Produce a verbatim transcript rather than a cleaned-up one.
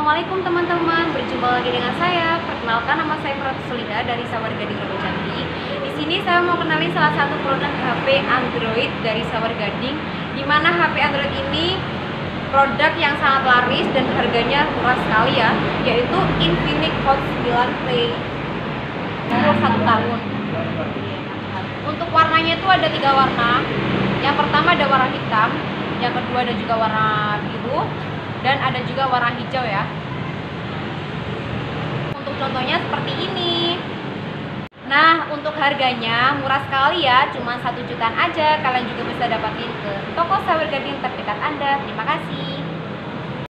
Assalamualaikum teman-teman, berjumpa lagi dengan saya. Perkenalkan, nama saya Pratu Sulida dari Sawar Gading Rokocandi. Di sini saya mau kenalin salah satu produk H P Android dari Sawar Gading, di mana H P Android ini produk yang sangat laris dan harganya murah sekali ya, yaitu Infinix Hot sembilan Play umur satu tahun. Untuk warnanya itu ada tiga warna. Yang pertama ada warna hitam, yang kedua ada juga warna biru, dan ada juga warna hijau ya. Untuk contohnya seperti ini. Nah, untuk harganya murah sekali ya, cuma satu jutaan aja. Kalian juga bisa dapatin ke toko Sawar Gading terdekat Anda. Terima kasih.